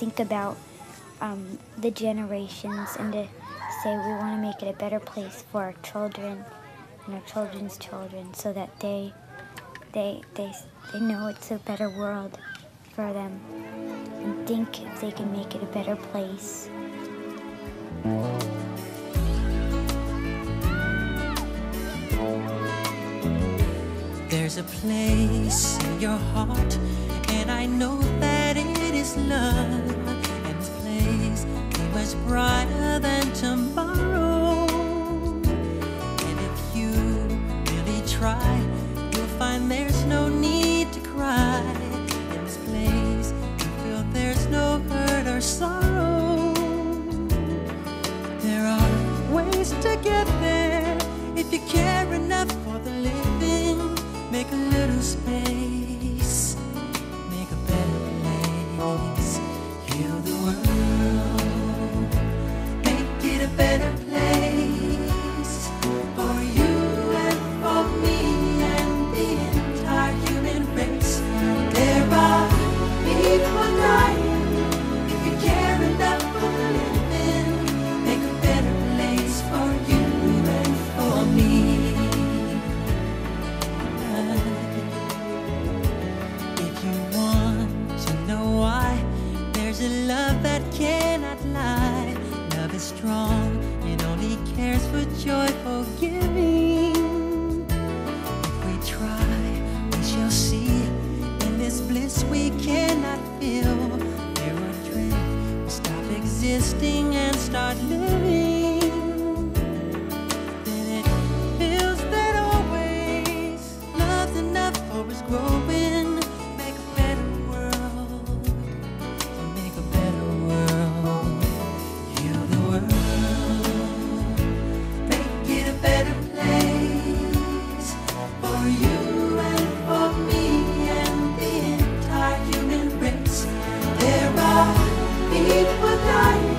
think about the generations and to say we want to make it a better place for our children and our children's children, so that they know it's a better world for them and think if they can make it a better place. There's a place in your heart, and I know that it is love, and this place is much brighter than tomorrow. And if you really try, you'll find there's no need to cry. In this place, you feel there's no hurt or sorrow. There are ways to get there if you care enough for the living. Make a little space, make a better place, heal the world, make it a better place for you and for me and the entire human race. There are people dying. If you care enough for the living, make a better place for you and for me. There's a love that cannot lie. Love is strong, it only cares for joyful giving. If we try, we shall see. In this bliss we cannot feel. There are dreams, we stop existing and start living. Then it feels that always love's enough for us growing. Make a better world, make a better world, heal the world, make it a better place for you and for me and the entire human race. There are people dying.